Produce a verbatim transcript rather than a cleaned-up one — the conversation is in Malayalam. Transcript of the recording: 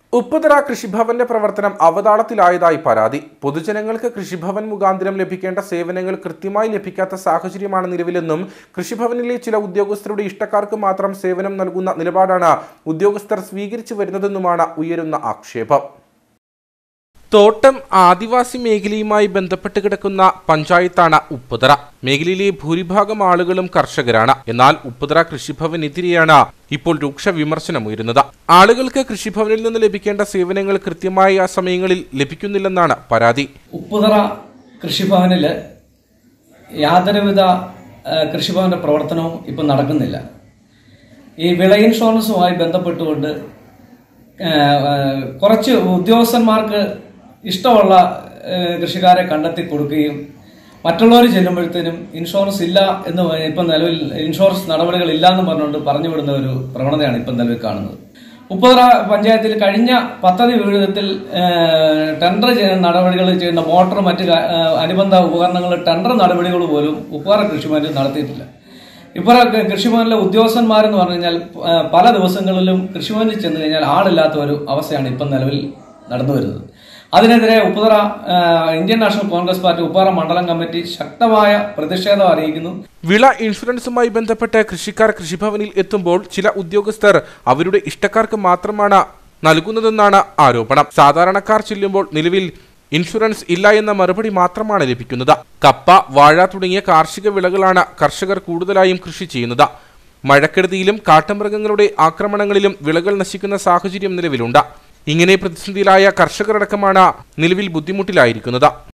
ഉപ്പുതറ കൃഷിഭവന്റെ പ്രവർത്തനം അവതാളത്തിലായതായി പരാതി. പൊതുജനങ്ങൾക്ക് കൃഷിഭവൻ മുഖാന്തരം ലഭിക്കേണ്ട സേവനങ്ങൾ കൃത്യമായി ലഭിക്കാത്ത സാഹചര്യമാണ് നിലവിലെന്നും കൃഷിഭവനിലെ ചില ഉദ്യോഗസ്ഥരുടെ ഇഷ്ടക്കാർക്ക് മാത്രം സേവനം നൽകുന്ന നിലപാടാണ് ഉദ്യോഗസ്ഥർ സ്വീകരിച്ചു വരുന്നതെന്നുമാണ് ഉയരുന്ന ആക്ഷേപം. തോട്ടം ആദിവാസി മേഖലയുമായി ബന്ധപ്പെട്ട് കിടക്കുന്ന പഞ്ചായത്താണ് ഉപ്പുതറ. മേഖലയിലെ ഭൂരിഭാഗം ആളുകളും കർഷകരാണ്. എന്നാൽ ഉപ്പുതറ കൃഷിഭവനെതിരെയാണ് ഇപ്പോൾ രൂക്ഷ വിമർശനമുയരുന്നത്. ആളുകൾക്ക് കൃഷിഭവനിൽ നിന്ന് ലഭിക്കേണ്ട സേവനങ്ങൾ കൃത്യമായ സമയങ്ങളിൽ ലഭിക്കുന്നില്ലെന്നാണ് പരാതി. ഉപ്പുതറ കൃഷിഭവനില് യാതൊരുവിധ കൃഷിഭവന്റെ പ്രവർത്തനവും ഇപ്പം നടക്കുന്നില്ല. ഈ വിള ഇൻഷുറൻസുമായി ബന്ധപ്പെട്ടുകൊണ്ട് കുറച്ച് ഉദ്യോഗസ്ഥന്മാർക്ക് ഇഷ്ടമുള്ള കൃഷിക്കാരെ കണ്ടെത്തി കൊടുക്കുകയും മറ്റുള്ളവർ ചെല്ലുമ്പോഴത്തേനും ഇൻഷുറൻസ് ഇല്ല എന്ന് ഇപ്പം നിലവിൽ ഇൻഷുറൻസ് നടപടികൾ ഇല്ല എന്ന് പറഞ്ഞുകൊണ്ട് പറഞ്ഞു വിടുന്ന ഒരു പ്രവണതയാണ് ഇപ്പം നിലവിൽ കാണുന്നത്. ഉപ്പുതറ പഞ്ചായത്തിൽ കഴിഞ്ഞ പദ്ധതി വിഹിതത്തിൽ ടെൻഡർ ചെയ്യുന്ന നടപടികൾ ചെയ്യുന്ന മോട്ടോർ മറ്റ് അനുബന്ധ ഉപകരണങ്ങൾ ടെൻഡർ നടപടികൾ പോലും ഉപ്പുതറ കൃഷിഭവനിൽ നടത്തിയിട്ടില്ല. ഇപ്പോൾ കൃഷിഭവനിലെ ഉദ്യോഗസ്ഥന്മാരെന്ന് പറഞ്ഞു കഴിഞ്ഞാൽ പല ദിവസങ്ങളിലും കൃഷിഭവനിൽ ചെന്ന് കഴിഞ്ഞാൽ ആളില്ലാത്ത ഒരു അവസ്ഥയാണ് ഇപ്പം നിലവിൽ നടന്നു വരുന്നത്. അതിനെതിരെ Upputhara Indian National Congress party Upputhara മണ്ഡലം കമ്മിറ്റി ശക്തമായ പ്രതിഷേധം അറിയിക്കുന്നു. വിള ഇൻഷുറൻസുമായി ബന്ധപ്പെട്ട് കൃഷിക്കാർ കൃഷിഭവനിൽ എത്തുമ്പോൾ ചില ഉദ്യോഗസ്ഥർ അവരുടെ ഇഷ്ടക്കാർക്ക് മാത്രമാണ് നൽകുന്നതെന്നാണ് ആരോപണം. സാധാരണക്കാർ ചെല്ലുമ്പോൾ നിലവിൽ ഇൻഷുറൻസ് ഇല്ല എന്ന മറുപടി മാത്രമാണ് ലഭിക്കുന്നത്. കപ്പ, വാഴ തുടങ്ങിയ കാർഷിക വിളകളാണ് കർഷകർ കൂടുതലായും കൃഷി ചെയ്യുന്നത്. മഴക്കെടുതിയിലും കാട്ടുമൃഗങ്ങളുടെ ആക്രമണങ്ങളിലും വിളകൾ നശിക്കുന്ന സാഹചര്യം നിലവിലുണ്ട്. ഇങ്ങനെ പ്രതിസന്ധിയിലായ കർഷകരടക്കമാണ് നിലവിൽ ബുദ്ധിമുട്ടിലായിരിക്കുന്നത്.